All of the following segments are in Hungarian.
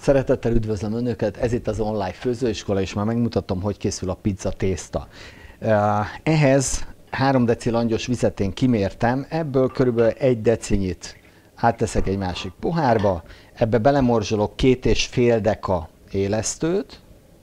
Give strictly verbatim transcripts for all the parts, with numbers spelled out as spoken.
Szeretettel üdvözlöm Önöket, ez itt az online főzőiskola, és már megmutatom, hogy készül a pizza tészta. Ehhez három deci langyos vizet én kimértem, ebből körülbelül egy decinyit átteszek egy másik pohárba, ebbe belemorzsolok két és fél deka élesztőt,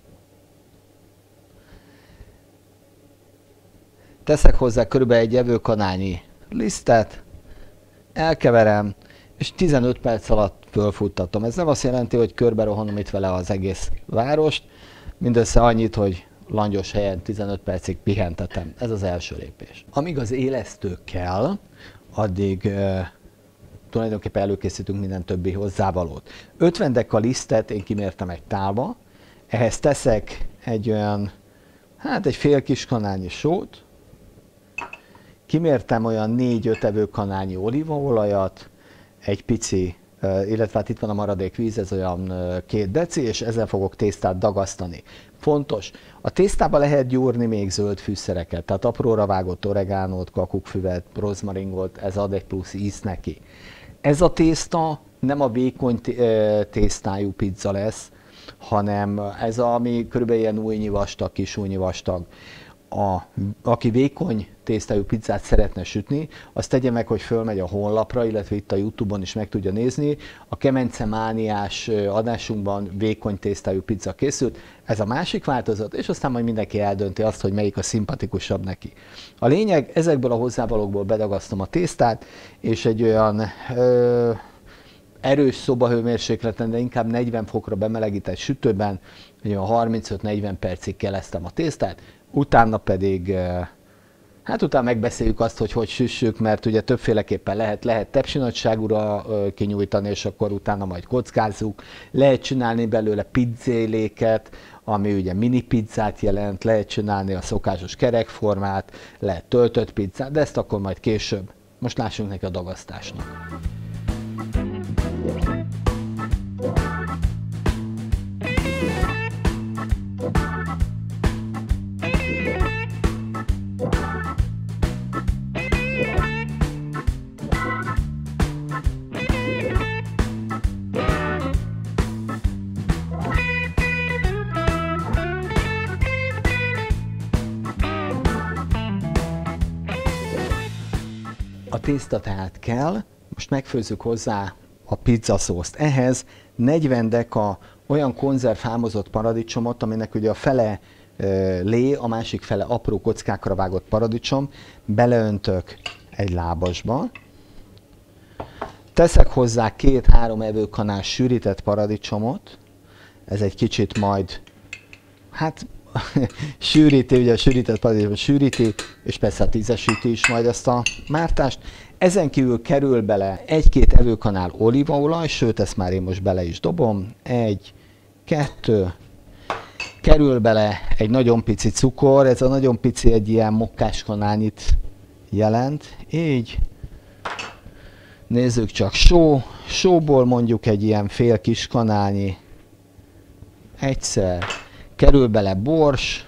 teszek hozzá körülbelül egy evőkanálnyi lisztet, elkeverem, és tizenöt perc alatt fölfuttatom. Ez nem azt jelenti, hogy körbe rohanom itt vele az egész várost, mindössze annyit, hogy langyos helyen tizenöt percig pihentetem. Ez az első lépés. Amíg az élesztő kell, addig e, tulajdonképpen előkészítünk minden többi hozzávalót. ötven deka lisztet én kimértem egy tálba, ehhez teszek egy olyan, hát egy fél kis kanálnyi sót, kimértem olyan négy-öt evőkanálnyi olívaolajat, egy pici, illetve hát itt van a maradék víz, ez olyan két deci, és ezzel fogok tésztát dagasztani. Fontos, a tésztába lehet gyúrni még zöld fűszereket, tehát apróra vágott oregánót, kakukkfüvet, rozmaringot, ez ad egy plusz ízt neki. Ez a tészta nem a vékony tésztájú pizza lesz, hanem ez a, ami körülbelül ilyen újnyi vastag, kis újnyi vastag. A, aki vékony tésztájú pizzát szeretne sütni, azt tegye meg, hogy fölmegy a honlapra, illetve itt a YouTube-on is meg tudja nézni. A Kemence mániás adásunkban vékony tésztájú pizza készült. Ez a másik változat, és aztán majd mindenki eldönti azt, hogy melyik a szimpatikusabb neki. A lényeg, ezekből a hozzávalókból bedagasztom a tésztát, és egy olyan ö, erős szobahőmérsékleten, de inkább negyven fokra bemelegített sütőben, olyan harmincöt-negyven percig keleztem a tésztát, utána pedig, hát utána megbeszéljük azt, hogy hogy süssük, mert ugye többféleképpen lehet, lehet tepsinagyságúra kinyújtani, és akkor utána majd kockázzuk. Lehet csinálni belőle pizzéléket, ami ugye mini pizzát jelent, lehet csinálni a szokásos kerekformát, lehet töltött pizzát, de ezt akkor majd később. Most lássunk neki a dagasztásnak. A tészta tehát kell, most megfőzzük hozzá a pizzaszószt. Ehhez negyven deka olyan konzervhámozott paradicsomot, aminek ugye a fele e, lé, a másik fele apró kockákra vágott paradicsom, beleöntök egy lábasba. Teszek hozzá két-három evőkanál sűrített paradicsomot, ez egy kicsit majd, hát sűríti, ugye a sűrített paradicsom sűríti, és persze a tízesíti is majd ezt a mártást. Ezen kívül kerül bele egy-két evőkanál olívaolaj, sőt, ezt már én most bele is dobom. Egy, kettő, kerül bele egy nagyon pici cukor, ez a nagyon pici egy ilyen mokkáskanálnyit jelent. Így, nézzük csak, só, sóból mondjuk egy ilyen fél kis kanálnyi, egyszer, kerül bele bors,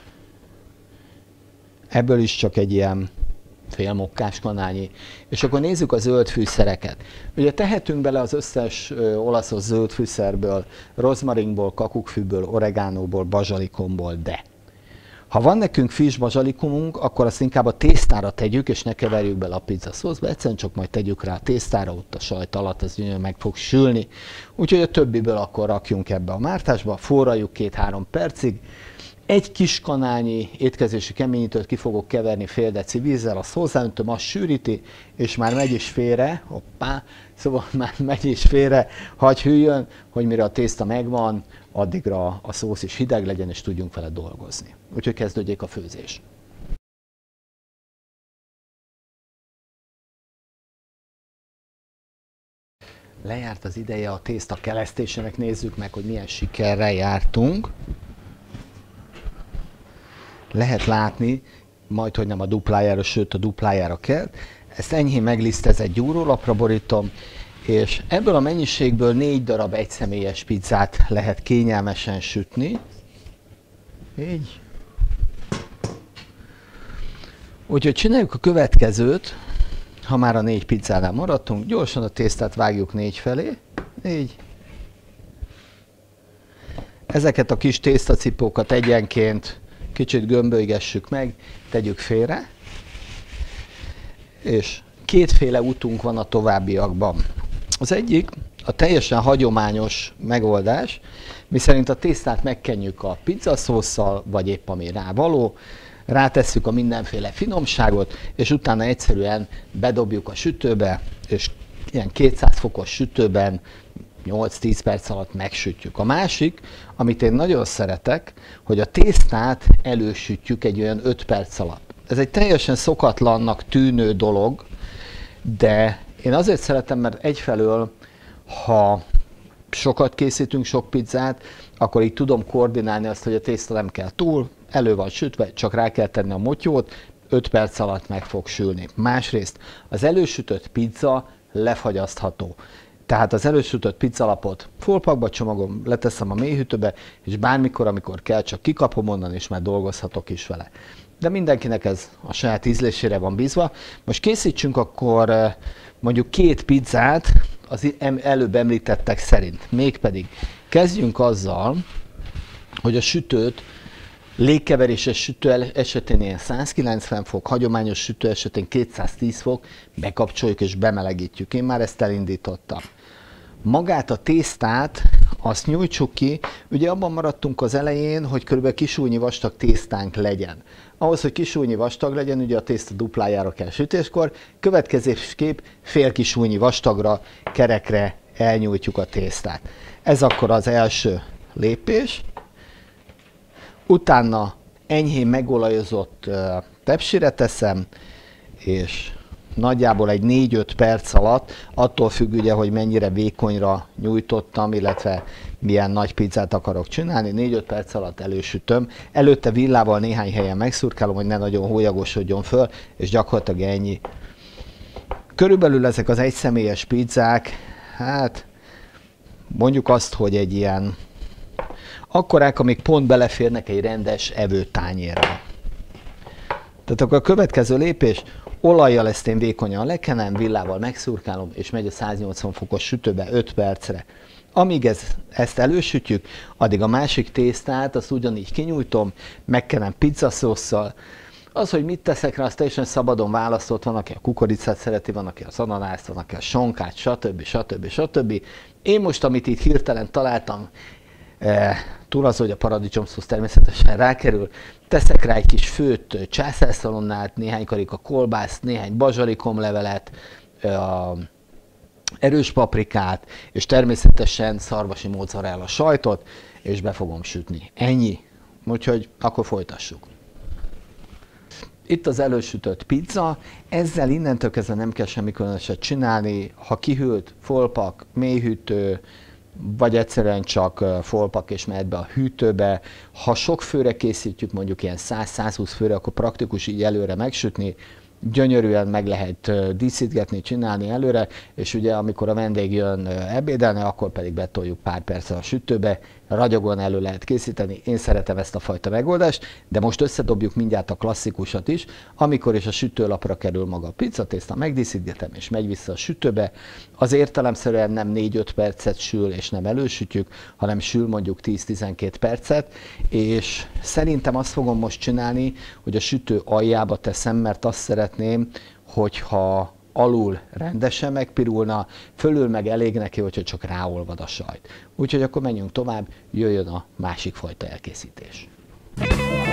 ebből is csak egy ilyen fél mokkás kanálnyi, és akkor nézzük a zöld fűszereket. Ugye tehetünk bele az összes ö, olaszos zöld fűszerből, rozmarinból, kakukkfűből, oregánóból, bazsalikomból, de ha van nekünk friss bazsalikomunk, akkor azt inkább a tésztára tegyük, és ne keverjük bele a pizzaszószba, egyszerűen csak majd tegyük rá a tésztára, ott a sajt alatt az gyönyörűen meg fog sülni. Úgyhogy a többiből akkor rakjunk ebbe a mártásba, forraljuk két-három percig. Egy kis kanálnyi étkezési keményítőt ki fogok keverni fél deci vízzel, azt hozzáöntöm, azt sűríti, és már megy is félre, hoppá, szóval már megy is félre, hagy hűljön, hogy mire a tészta megvan, addigra a szósz is hideg legyen, és tudjunk vele dolgozni. Úgyhogy kezdődjék a főzés. Lejárt az ideje a tészta kelesztésének, nézzük meg, hogy milyen sikerrel jártunk. Lehet látni, majd hogy nem a duplájára, sőt a duplájára kell. Ezt enyhén meglisztezett gyúrólapra borítom, és ebből a mennyiségből négy darab egyszemélyes pizzát lehet kényelmesen sütni. Így. Úgyhogy csináljuk a következőt, ha már a négy pizzánál maradtunk, gyorsan a tésztát vágjuk négy felé, így. Ezeket a kis tésztacipókat egyenként kicsit gömbölygessük meg, tegyük félre, és kétféle útunk van a továbbiakban. Az egyik a teljesen hagyományos megoldás, miszerint a tésztát megkenjük a pizzaszósszal, vagy épp ami rá való, rátesszük a mindenféle finomságot, és utána egyszerűen bedobjuk a sütőbe, és ilyen kétszáz fokos sütőben nyolc-tíz perc alatt megsütjük. A másik, amit én nagyon szeretek, hogy a tésztát elősütjük egy olyan öt perc alatt. Ez egy teljesen szokatlannak tűnő dolog, de én azért szeretem, mert egyfelől, ha sokat készítünk, sok pizzát, akkor így tudom koordinálni azt, hogy a tészta nem kell túl, elő van sütve, csak rá kell tenni a motyót, öt perc alatt meg fog sülni. Másrészt az elősütött pizza lefagyasztható. Tehát az elősütött pizzalapot fólpakba csomagom, leteszem a mélyhűtőbe, és bármikor, amikor kell, csak kikapom onnan, és már dolgozhatok is vele. De mindenkinek ez a saját ízlésére van bízva. Most készítsünk akkor mondjuk két pizzát az előbb említettek szerint. Mégpedig kezdjünk azzal, hogy a sütőt légkeveréses sütő esetén ilyen száz kilencven fok, hagyományos sütő esetén kétszáztíz fok, bekapcsoljuk és bemelegítjük. Én már ezt elindítottam. Magát a tésztát, azt nyújtsuk ki, ugye abban maradtunk az elején, hogy kb. Kisújnyi vastag tésztánk legyen. Ahhoz, hogy kisújnyi vastag legyen, ugye a tészta duplájára kell sütéskor, következésképp fél kisújnyi vastagra, kerekre elnyújtjuk a tésztát. Ez akkor az első lépés. Utána enyhén megolajozott uh, tepsire teszem, és nagyjából egy négy-öt perc alatt, attól függ ugye, hogy mennyire vékonyra nyújtottam, illetve milyen nagy pizzát akarok csinálni, négy-öt perc alatt elősütöm. Előtte villával néhány helyen megszurkálom, hogy ne nagyon hólyagosodjon föl, és gyakorlatilag ennyi. Körülbelül ezek az egyszemélyes pizzák, hát mondjuk azt, hogy egy ilyen akkorák, amik pont beleférnek egy rendes evőtányérba. Tehát akkor a következő lépés, olajjal ezt én vékonyan lekenem, villával megszurkálom, és megy a száznyolcvan fokos sütőbe öt percre. Amíg ez, ezt elősütjük, addig a másik tésztát, azt ugyanígy kinyújtom, megkenem pizzaszósszal. Az, hogy mit teszek rá, az teljesen szabadon választott, van, aki a kukoricát szereti, van, aki az ananászt, van, aki a sonkát, stb. stb. stb. Én most, amit itt hirtelen találtam, E, túl az, hogy a paradicsomszósz természetesen rákerül, teszek rá egy kis főtt császárszalonnát, néhány karika kolbászt, néhány bazsalikomlevelet, e, erős paprikát, és természetesen szarvasi mozzarella sajtot, és be fogom sütni. Ennyi. Úgyhogy akkor folytassuk. Itt az elősütött pizza, ezzel innentől kezdve nem kell semmi különöset csinálni, ha kihűlt, fólpak, mélyhűtő, vagy egyszerűen csak fólpak és mehet be a hűtőbe. Ha sok főre készítjük, mondjuk ilyen száz-százhúsz főre, akkor praktikus így előre megsütni, gyönyörűen meg lehet díszítgetni, csinálni előre, és ugye amikor a vendég jön ebédelni, akkor pedig betoljuk pár perccel a sütőbe, ragyogóan elő lehet készíteni. Én szeretem ezt a fajta megoldást, de most összedobjuk mindjárt a klasszikusat is, amikor is a sütőlapra kerül maga a pizzatészta, megdíszítgetem és megy vissza a sütőbe. Az értelemszerűen nem négy-öt percet sül és nem elősütjük, hanem sül mondjuk tíz-tizenkét percet, és szerintem azt fogom most csinálni, hogy a sütő aljába teszem, mert azt szeretném, hogyha alul rendesen megpirulna, fölül meg elég neki, hogyha csak ráolvad a sajt. Úgyhogy akkor menjünk tovább, jöjjön a másik fajta elkészítés.